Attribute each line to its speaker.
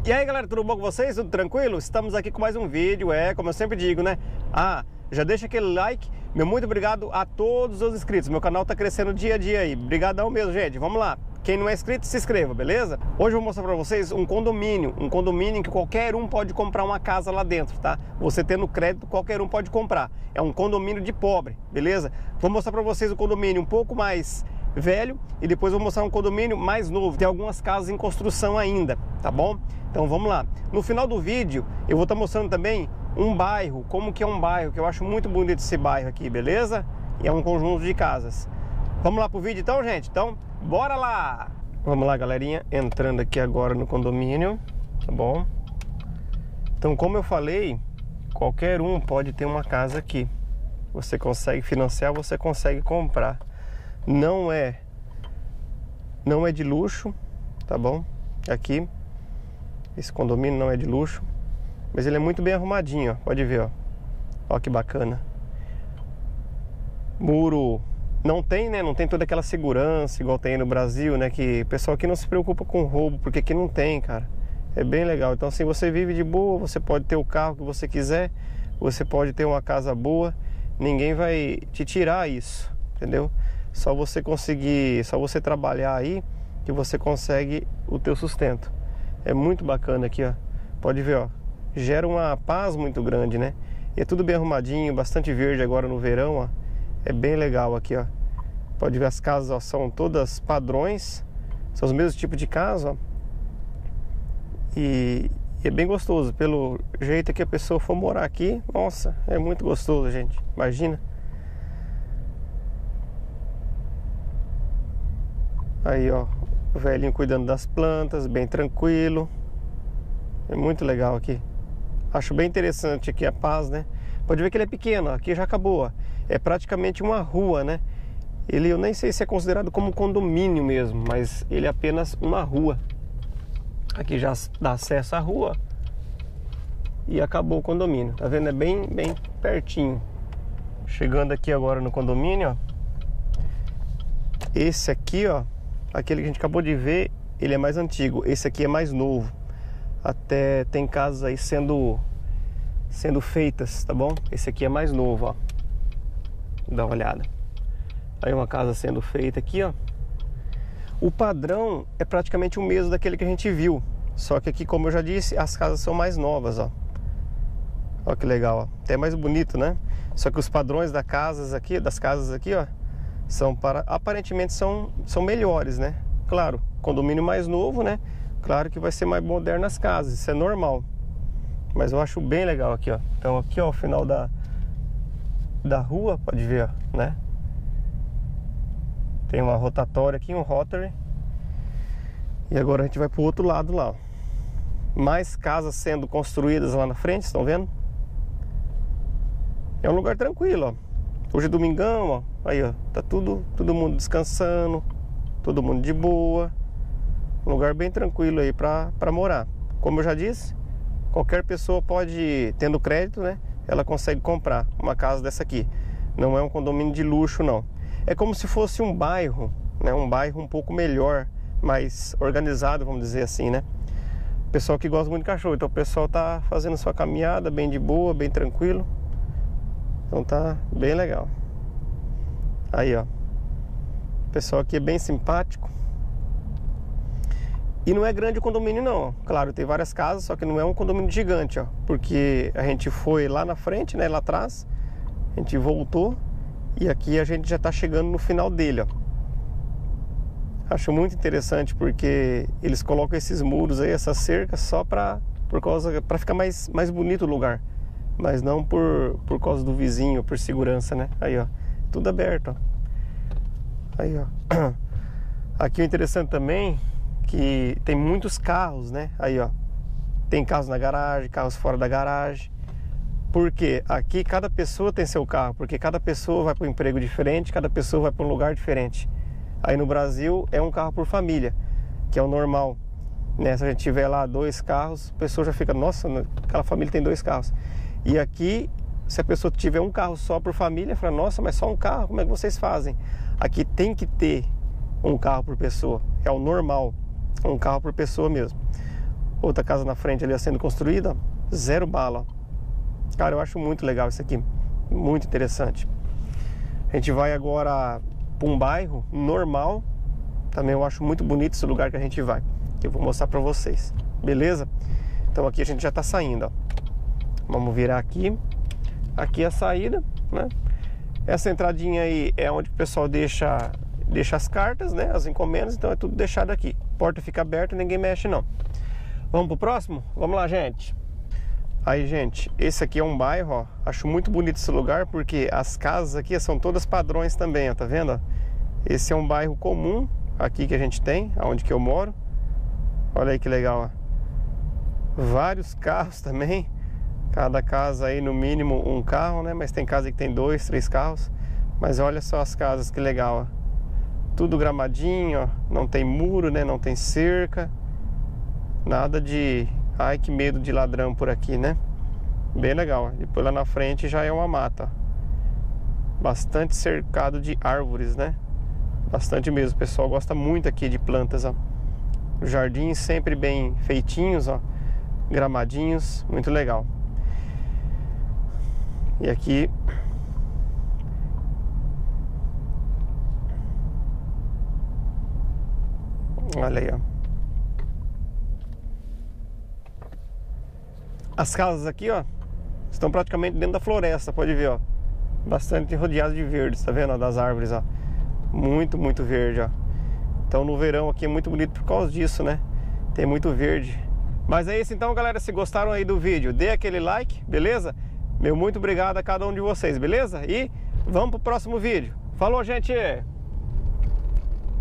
Speaker 1: E aí galera, tudo bom com vocês? Tudo tranquilo? Estamos aqui com mais um vídeo, como eu sempre digo, né? Já deixa aquele like, meu muito obrigado a todos os inscritos. Meu canal tá crescendo dia a dia aí, brigadão mesmo, gente. Vamos lá, quem não é inscrito, se inscreva, beleza? Hoje eu vou mostrar pra vocês um condomínio em que qualquer um pode comprar uma casa lá dentro, tá? Você tendo crédito, qualquer um pode comprar. É um condomínio de pobre, beleza? Vou mostrar pra vocês o condomínio um pouco mais velho e depois vou mostrar um condomínio mais novo. Tem algumas casas em construção ainda, tá bom? Então vamos lá. No final do vídeo eu vou estar mostrando também um bairro, como que é um bairro, que eu acho muito bonito esse bairro aqui, beleza? E é um conjunto de casas. Vamos lá pro vídeo então, gente? Então, bora lá! Vamos lá, galerinha, entrando aqui agora no condomínio, tá bom? Então, como eu falei, qualquer um pode ter uma casa aqui. Você consegue financiar, você consegue comprar. Não é de luxo, tá bom? Aqui, esse condomínio não é de luxo, mas ele é muito bem arrumadinho, ó. Pode ver, ó. Ó que bacana. Muro não tem, né? Não tem toda aquela segurança igual tem no Brasil, né? Que o pessoal aqui não se preocupa com roubo, porque aqui não tem, cara. É bem legal. Então assim, você vive de boa, você pode ter o carro que você quiser, você pode ter uma casa boa, ninguém vai te tirar isso, entendeu? Só você conseguir, só você trabalhar aí que você consegue o teu sustento. É muito bacana aqui, ó. Pode ver, ó. Gera uma paz muito grande, né? E é tudo bem arrumadinho, bastante verde agora no verão, ó. É bem legal aqui, ó. Pode ver as casas, ó, são todas padrões. São os mesmos tipos de casa, ó. E é bem gostoso. Pelo jeito que a pessoa for morar aqui, nossa, é muito gostoso, gente. Imagina. Aí, ó, o velhinho cuidando das plantas, bem tranquilo. É muito legal aqui. Acho bem interessante aqui a paz, né? Pode ver que ele é pequeno, ó. Aqui já acabou, ó. É praticamente uma rua, né? Eu nem sei se é considerado como condomínio mesmo, mas ele é apenas uma rua. Aqui já dá acesso à rua e acabou o condomínio. Tá vendo? É bem pertinho. Chegando aqui agora no condomínio, ó. Esse aqui, ó, aquele que a gente acabou de ver, ele é mais antigo. Esse aqui é mais novo. Até tem casas aí sendo feitas, tá bom? Esse aqui é mais novo, ó. Dá uma olhada. Aí uma casa sendo feita aqui, ó. O padrão é praticamente o mesmo daquele que a gente viu. Só que aqui, como eu já disse, as casas são mais novas, ó. Ó que legal, ó. Até mais bonito, né? Só que os padrões das casas aqui, ó, aparentemente são melhores, né? Claro, condomínio mais novo, né? Claro que vai ser mais moderno as casas, isso é normal. Mas eu acho bem legal aqui, ó. Então aqui, ó, o final da rua, pode ver, ó, né? Tem uma rotatória aqui, um rotary. E agora a gente vai pro outro lado lá, ó. Mais casas sendo construídas lá na frente, estão vendo? É um lugar tranquilo, ó. Hoje é domingão, ó. Aí, ó, tá todo mundo descansando, todo mundo de boa. Um lugar bem tranquilo aí pra morar. Como eu já disse, qualquer pessoa pode, tendo crédito, né? Ela consegue comprar uma casa dessa aqui. Não é um condomínio de luxo, não. É como se fosse um bairro, né? Um bairro um pouco melhor, mais organizado, vamos dizer assim, né? Pessoal que gosta muito de cachorro. Então o pessoal tá fazendo sua caminhada bem de boa, bem tranquilo. Então tá bem legal. Aí, ó. O pessoal aqui é bem simpático. E não é grande o condomínio não. Claro, tem várias casas, só que não é um condomínio gigante, ó. Porque a gente foi lá na frente, né, lá atrás. A gente voltou. E aqui a gente já tá chegando no final dele, ó. Acho muito interessante porque eles colocam esses muros aí, essas cercas, só pra ficar mais bonito o lugar. Mas não por causa do vizinho, por segurança, né? Aí, ó, tudo aberto, ó. Aí, ó. Aqui o interessante também que tem muitos carros, né? Aí, ó, tem carros na garagem, carros fora da garagem. Porque aqui cada pessoa tem seu carro, porque cada pessoa vai para um emprego diferente, cada pessoa vai para um lugar diferente. Aí no Brasil é um carro por família, que é o normal, né? Se a gente tiver lá 2 carros, a pessoa já fica, nossa, aquela família tem 2 carros. E aqui, se a pessoa tiver um carro só por família, fala, nossa, mas só um carro, como é que vocês fazem? Aqui tem que ter um carro por pessoa, é o normal, um carro por pessoa mesmo. Outra casa na frente ali sendo construída, zero bala. Cara, eu acho muito legal isso aqui, muito interessante. A gente vai agora para um bairro normal. Também eu acho muito bonito esse lugar que a gente vai. Eu vou mostrar para vocês, beleza? Então aqui a gente já está saindo, ó. Vamos virar aqui. Aqui é a saída, né? Essa entradinha aí é onde o pessoal deixa as cartas, né? As encomendas, então é tudo deixado aqui. A porta fica aberta e ninguém mexe não. Vamos pro próximo? Vamos lá, gente. Aí, gente, esse aqui é um bairro, ó. Acho muito bonito esse lugar porque as casas aqui são todas padrões também, ó. Tá vendo? Esse é um bairro comum aqui que a gente tem, onde que eu moro. Olha aí que legal, ó. Vários carros também. Cada casa aí no mínimo um carro, né? Mas tem casa que tem 2, 3 carros. Mas olha só as casas, que legal, ó. Tudo gramadinho, ó. Não tem muro, né? Não tem cerca. Nada de... Ai, que medo de ladrão por aqui, né? Bem legal. Depois lá na frente já é uma mata. Bastante cercado de árvores, né? Bastante mesmo. O pessoal gosta muito aqui de plantas, ó. Os jardins sempre bem feitinhos, ó. Gramadinhos. Muito legal. E aqui... Olha aí, ó. As casas aqui, ó, estão praticamente dentro da floresta, pode ver, ó. Bastante rodeado de verdes, tá vendo, ó, das árvores, ó. Muito, muito verde, ó. Então no verão aqui é muito bonito por causa disso, né? Tem muito verde. Mas é isso então, galera. Se gostaram aí do vídeo, dê aquele like, beleza? Meu muito obrigado a cada um de vocês, beleza? E vamos pro próximo vídeo. Falou, gente!